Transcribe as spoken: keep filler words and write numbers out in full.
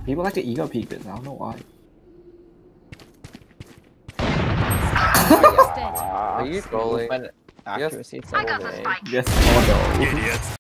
People like to ego peek this. I don't know why. Are you trolling? Accuracy. I got the spike. Yes, oh no. Idiots.